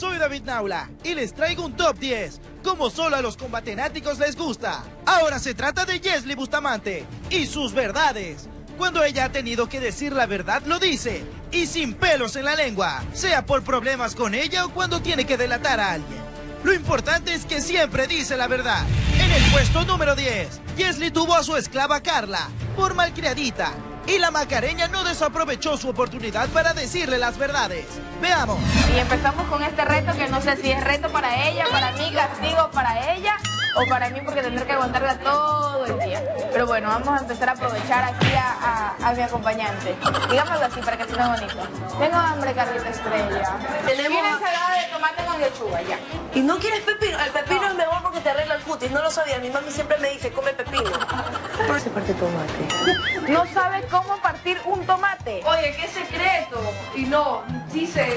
soy David Naula y les traigo un top 10, como solo a los combatenáticos les gusta. Ahora se trata de Yesli Bustamante y sus verdades. Cuando ella ha tenido que decir la verdad, lo dice, y sin pelos en la lengua, sea por problemas con ella o cuando tiene que delatar a alguien. Lo importante es que siempre dice la verdad. En el puesto número 10, Yesli tuvo a su esclava Carla por malcriadita. Y la macareña no desaprovechó su oportunidad para decirle las verdades. Veamos. Y empezamos con este reto que no sé si es reto para ella, para mí, castigo para ella o para mí porque tendré que aguantarla todo el día. Pero bueno, vamos a empezar a aprovechar aquí a mi acompañante. Digámoslo así para que sea bonito. Tengo hambre, Carlita Estrella. Tenemos una ensalada de tomate con lechuga, ya. ¿Y no quieres pepino? El pepino es mejor porque te arregla el cutis. No lo sabía. Mi mami siempre me dice, come pepino. ¿Cómo se parte tomate? ¿No sabe cómo partir un tomate? Oye, qué secreto. Y no, sí sé.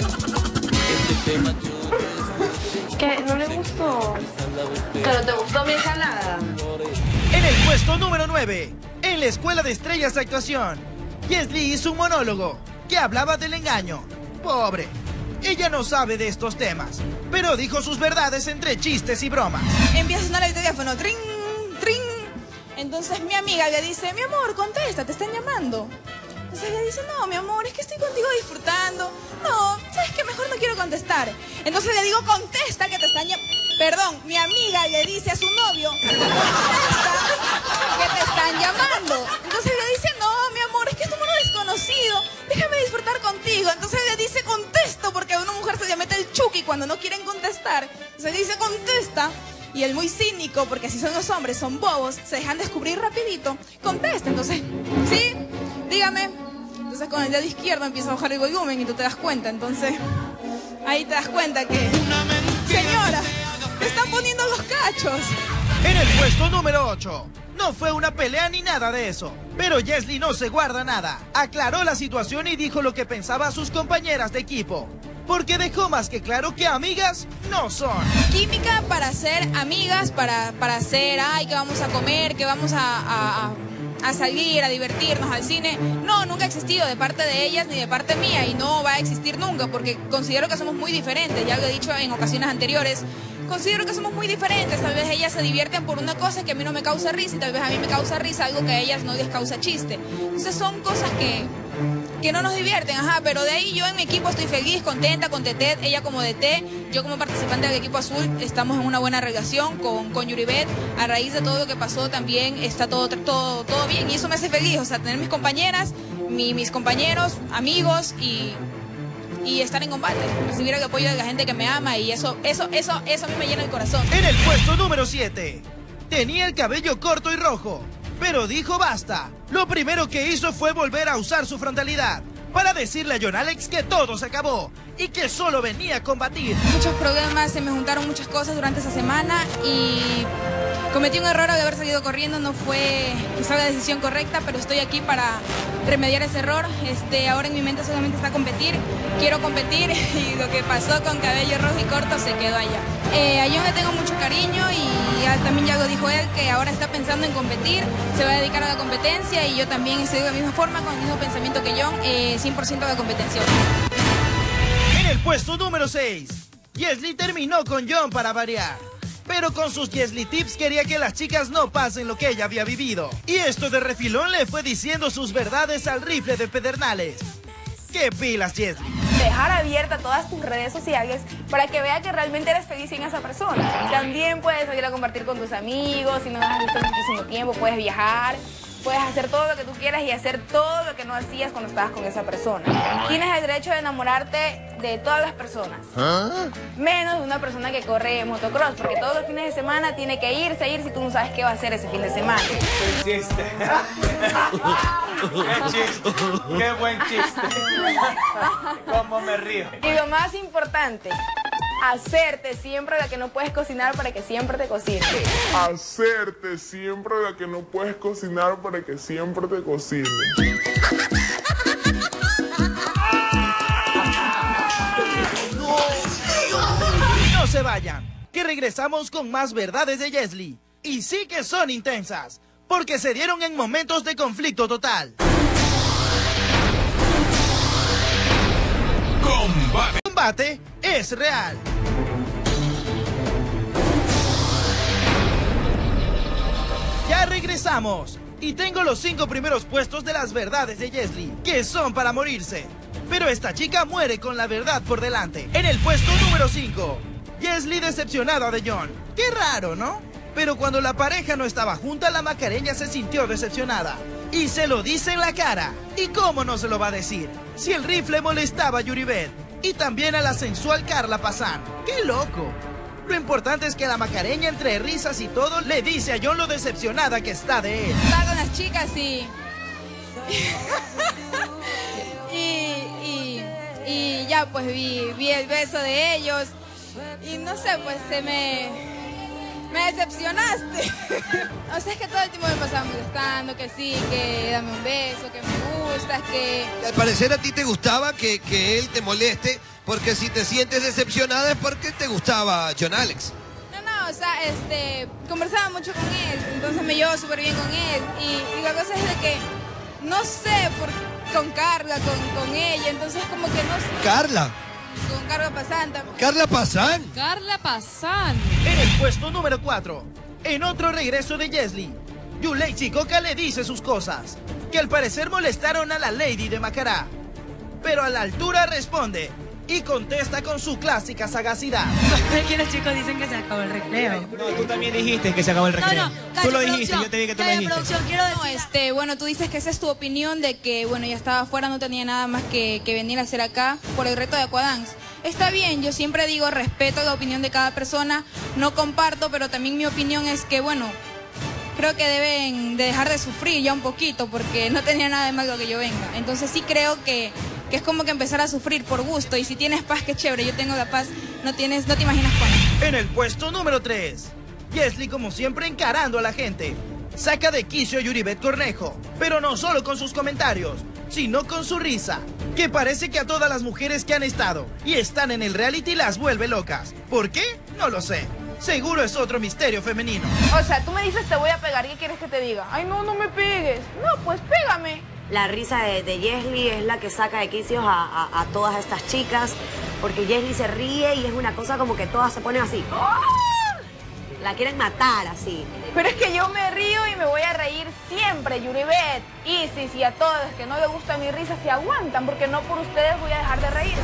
¿Qué? ¿No le gustó? ¿Pero te gustó mi ensalada? En el puesto número 9, en la Escuela de Estrellas de Actuación, Yesli hizo un monólogo que hablaba del engaño. Pobre, ella no sabe de estos temas, pero dijo sus verdades entre chistes y bromas. Empieza a sonar el teléfono, trin, trin. Entonces mi amiga le dice, mi amor, contesta, te están llamando. Entonces ella dice, no, mi amor, es que estoy contigo disfrutando. No, ¿sabes qué? Mejor no quiero contestar. Entonces le digo, contesta que te están llamando. Perdón, mi amiga le dice a su novio, contesta que te están llamando. Entonces le dice, no, mi amor, es que es un número desconocido. Déjame disfrutar contigo. Entonces le dice, contesto, porque a una mujer se le mete el chuki cuando no quieren contestar. Entonces le dice, contesta. Y él muy cínico, porque así son los hombres, son bobos, se dejan descubrir rapidito. Contesta, entonces, ¿sí? Dígame. Entonces con el dedo izquierdo empieza a bajar el volumen y tú te das cuenta. Entonces, ahí te das cuenta que, señora, te están poniendo los cachos. En el puesto número 8, no fue una pelea ni nada de eso, pero Yesli no se guarda nada. Aclaró la situación y dijo lo que pensaba a sus compañeras de equipo, porque dejó más que claro que amigas no son. Química para ser amigas, para hacer, ay, que vamos a comer, que vamos a salir, a divertirnos, al cine. No, nunca ha existido de parte de ellas ni de parte mía y no va a existir nunca porque considero que somos muy diferentes, ya lo he dicho en ocasiones anteriores. Considero que somos muy diferentes, tal vez ellas se divierten por una cosa que a mí no me causa risa y tal vez a mí me causa risa algo que a ellas no les causa chiste. Entonces son cosas que no nos divierten, ajá, pero de ahí yo en mi equipo estoy feliz, contenta con Tetet, ella como DT, yo como participante del equipo azul, estamos en una buena relación con Yuribet, a raíz de todo lo que pasó también está todo bien y eso me hace feliz, o sea, tener mis compañeras, mis compañeros, amigos y estar en combate, recibir el apoyo de la gente que me ama y eso a mí me llena el corazón. En el puesto número 7, tenía el cabello corto y rojo, pero dijo basta. Lo primero que hizo fue volver a usar su frontalidad para decirle a John Alex que todo se acabó y que solo venía a combatir. Muchos problemas, se me juntaron muchas cosas durante esa semana y cometí un error al haber salido corriendo, no fue quizá la decisión correcta, pero estoy aquí para remediar ese error. Ahora en mi mente solamente está competir, quiero competir y lo que pasó con cabello rojo y corto se quedó allá. A John le tengo mucho cariño y también ya lo dijo él que ahora está pensando en competir, se va a dedicar a la competencia y yo también estoy de la misma forma, con el mismo pensamiento que John, 100% a la competencia. En el puesto número 6, Yesli terminó con John para variar. Pero con sus Yesli Tips quería que las chicas no pasen lo que ella había vivido. Y esto de refilón le fue diciendo sus verdades al rifle de Pedernales. ¡Qué pilas, Yesli! Dejar abierta todas tus redes sociales para que vea que realmente eres feliz sin esa persona. Y también puedes salir a compartir con tus amigos, si no has visto muchísimo tiempo, puedes viajar. Puedes hacer todo lo que tú quieras y hacer todo lo que no hacías cuando estabas con esa persona. Tienes el derecho de enamorarte de todas las personas. Menos de una persona que corre motocross, porque todos los fines de semana tiene que irse si tú no sabes qué va a hacer ese fin de semana. ¡Qué chiste! ¡Qué chiste! ¡Qué buen chiste! ¿Cómo me río? Y lo más importante, hacerte siempre la que no puedes cocinar para que siempre te cocine. Hacerte siempre la que no puedes cocinar para que siempre te cocine. No se vayan, que regresamos con más verdades de Yesli. Y sí que son intensas, porque se dieron en momentos de conflicto total. Combate es real. Ya regresamos y tengo los 5 primeros puestos de las verdades de Yesli, que son para morirse. Pero esta chica muere con la verdad por delante. En el puesto número 5, Yesli decepcionada de John. Qué raro, ¿no? Pero cuando la pareja no estaba junta, la macareña se sintió decepcionada. Y se lo dice en la cara. ¿Y cómo no se lo va a decir? Si el rifle molestaba a Yuribet y también a la sensual Carla Pazán. ¡Qué loco! Lo importante es que la macareña, entre risas y todo, le dice a John lo decepcionada que está de él. Estaba con las chicas y ya pues vi el beso de ellos y no sé, pues me decepcionaste. O sea, es que todo el tiempo me pasaba molestando, que sí, que dame un beso, que me gustas, que... Al parecer a ti te gustaba que él te moleste, porque si te sientes decepcionada es porque te gustaba John Alex. No, o sea, conversaba mucho con él, entonces me llevo súper bien con él. Y la cosa es de que, no sé, con Carla, con ella, entonces como que no sé. Carla. Con Carla Pazán también. Carla Pazán. Carla Pazán. En el puesto número 4, en otro regreso de Yesli, Yuleisi Coca le dice sus cosas, que al parecer molestaron a la Lady de Macará. Pero a la altura responde y contesta con su clásica sagacidad. Es que los chicos dicen que se acabó el recreo. No, tú también dijiste que se acabó el recreo. Tú lo dijiste, yo te dije que tú lo dijiste. No, bueno, tú dices que esa es tu opinión de que, bueno, ya estaba afuera, no tenía nada más que venir a hacer acá por el reto de Aquadance. Está bien, yo siempre digo, respeto la opinión de cada persona, no comparto, pero también mi opinión es que, bueno, creo que deben de dejar de sufrir ya un poquito, porque no tenía nada de malo que yo venga. Entonces sí creo que es como que empezar a sufrir por gusto, y si tienes paz, qué chévere, yo tengo la paz, no te imaginas cuánto. En el puesto número 3, Yesli, como siempre, encarando a la gente, saca de quicio a Yuribet Cornejo, pero no solo con sus comentarios, sino con su risa, que parece que a todas las mujeres que han estado y están en el reality las vuelve locas. ¿Por qué? No lo sé. Seguro es otro misterio femenino. O sea, tú me dices te voy a pegar, ¿qué quieres que te diga? Ay, no me pegues. No, pues pégame. La risa de Yesli es la que saca de quicios a todas estas chicas, porque Yesli se ríe y es una cosa como que todas se ponen así. La quieren matar así. Pero es que yo me río y me voy a reír siempre, Yuribet. Y si a todos los que no les gusta mi risa se aguantan, porque no por ustedes voy a dejar de reír.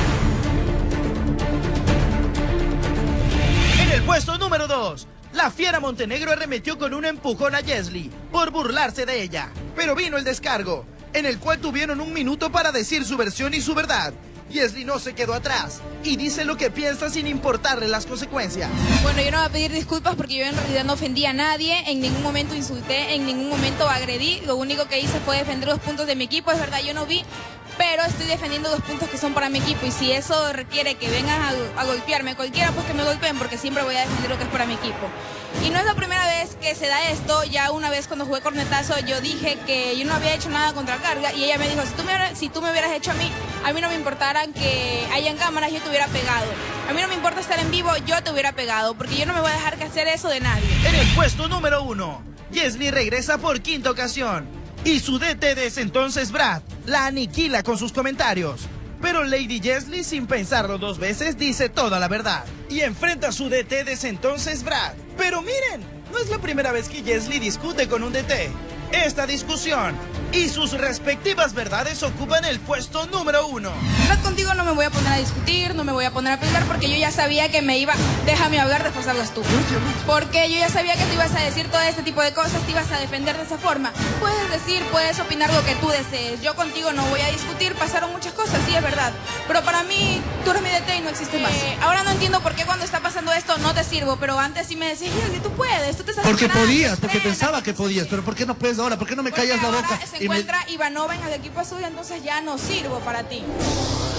En el puesto número 2, la fiera Montenegro arremetió con un empujón a Yesli por burlarse de ella. Pero vino el descargo, en el cual tuvieron 1 minuto para decir su versión y su verdad. Yesli no se quedó atrás y dice lo que piensa sin importarle las consecuencias. Bueno, yo no voy a pedir disculpas porque yo en realidad no ofendí a nadie, en ningún momento insulté, en ningún momento agredí. Lo único que hice fue defender los puntos de mi equipo, es verdad, yo no vi, pero estoy defendiendo los puntos que son para mi equipo, y si eso requiere que vengan a golpearme cualquiera, pues que me golpeen, porque siempre voy a defender lo que es para mi equipo. Y no es la primera vez que se da esto. Ya una vez cuando jugué cornetazo yo dije que yo no había hecho nada contra Carga, y ella me dijo, si tú me hubieras hecho a mí no me importaran que hayan cámaras, yo te hubiera pegado. A mí no me importa estar en vivo, yo te hubiera pegado, porque yo no me voy a dejar que hacer eso de nadie. En el puesto número 1, Yesli regresa por 5ª ocasión y su DT de ese entonces, Brad, la aniquila con sus comentarios. Pero Lady Yesli, sin pensarlo 2 veces, dice toda la verdad y enfrenta a su DT de ese entonces, Brad. Pero miren, no es la primera vez que Yesli discute con un DT. Esta discusión y sus respectivas verdades ocupan el puesto número 1. Brad, contigo no me voy a poner a discutir, no me voy a poner a pelear, porque yo ya sabía que me iba... Déjame hablar, después hablas tú. Porque yo ya sabía que te ibas a decir todo este tipo de cosas, te ibas a defender de esa forma. Puedes decir, puedes opinar lo que tú desees. Yo contigo no voy a discutir, pasaron muchas cosas, sí, es verdad. Pero para mí, tú eres mi DT y no existe más. Ahora no entiendo por qué cuando está pasando esto no te sirvo, pero antes sí me decías, Yesli, tú puedes, tú te sabes. Porque podías, porque pensaba que podías, pero ¿por qué no puedes ahora? ¿Por qué no me callas la boca? Se encuentra Ivanova en el equipo azul, entonces ya no sirvo para ti.